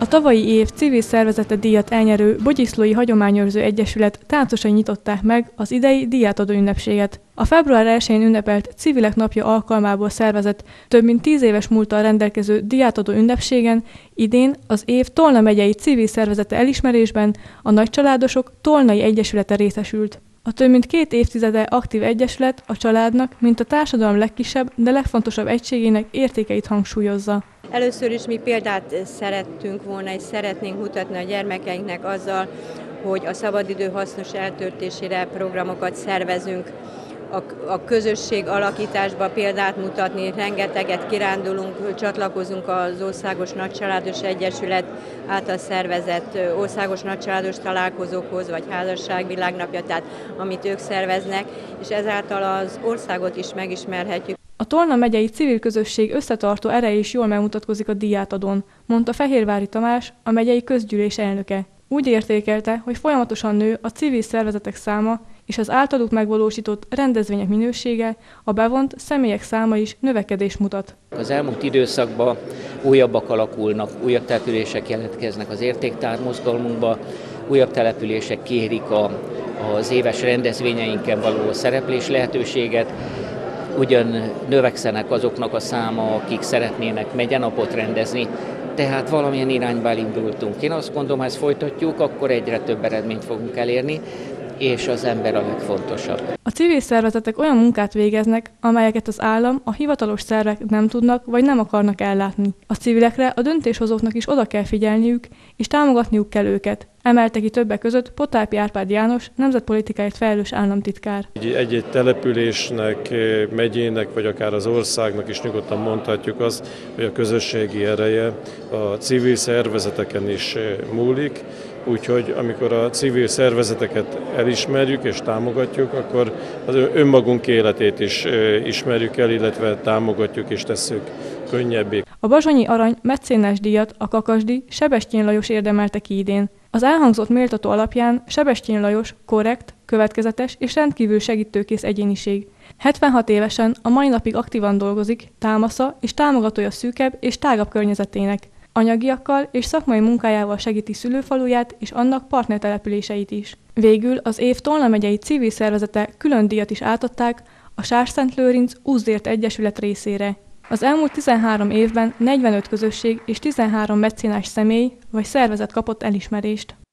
tavalyi év civil szervezete díjat elnyerő Bogyiszlói Hagyományőrző Egyesület táncosai nyitották meg az idei díjátadó ünnepséget. A február 1-én ünnepelt Civilek Napja alkalmából szervezett, több mint 10 éves múlttal rendelkező díjátadó ünnepségen idén az év Tolna megyei civil szervezete elismerésben a Nagycsaládosok Tolnai Egyesülete részesült. A több mint 2 évtizede aktív egyesület a családnak, mint a társadalom legkisebb, de legfontosabb egységének értékeit hangsúlyozza. Először is mi példát szerettünk volna, és szeretnénk mutatni a gyermekeinknek azzal, hogy a szabadidő hasznos eltöltésére programokat szervezünk, a közösség alakításba példát mutatni, rengeteget kirándulunk, csatlakozunk az Országos Nagycsaládos Egyesület által szervezett országos nagycsaládos találkozókhoz, vagy házasság világnapja, tehát amit ők szerveznek, és ezáltal az országot is megismerhetjük. A Tolna megyei civil közösség összetartó ereje is jól megmutatkozik a díjátadón, mondta Fehérvári Tamás, a megyei közgyűlés elnöke. Úgy értékelte, hogy folyamatosan nő a civil szervezetek száma, és az általuk megvalósított rendezvények minősége, a bevont személyek száma is növekedést mutat. Az elmúlt időszakban újabbak alakulnak, újabb települések jelentkeznek az értéktár mozgalmunkba, újabb települések kérik az éves rendezvényeinken való szereplés lehetőséget, ugyan növekszenek azoknak a száma, akik szeretnének megyenapot rendezni, tehát valamilyen irányba indultunk. Én azt gondolom, ha ezt folytatjuk, akkor egyre több eredményt fogunk elérni, és az ember a legfontosabb. A civil szervezetek olyan munkát végeznek, amelyeket az állam, a hivatalos szervek nem tudnak vagy nem akarnak ellátni. A civilekre, a döntéshozóknak is oda kell figyelniük, és támogatniuk kell őket, emelte ki többek között Potápi Árpád János, nemzetpolitikáért felelős államtitkár. Egy-egy településnek, megyének, vagy akár az országnak is nyugodtan mondhatjuk azt, hogy a közösségi ereje a civil szervezeteken is múlik. Úgyhogy amikor a civil szervezeteket elismerjük és támogatjuk, akkor az önmagunk életét is ismerjük el, illetve támogatjuk és tesszük könnyebbé. A Bazsonyi Arany mecénás díjat a Kakasdi Sebestyén Lajos érdemelte ki idén. Az elhangzott méltató alapján Sebestyén Lajos korrekt, következetes és rendkívül segítőkész egyéniség. 76 évesen a mai napig aktívan dolgozik, támasza és támogatója szűkebb és tágabb környezetének. Anyagiakkal és szakmai munkájával segíti szülőfaluját és annak partnertelepüléseit is. Végül az év Tolna megyei civil szervezete külön díjat is átadták a Sárszent-Lőrinc Úzdért Egyesület részére. Az elmúlt 13 évben 45 közösség és 13 mecénás személy vagy szervezet kapott elismerést.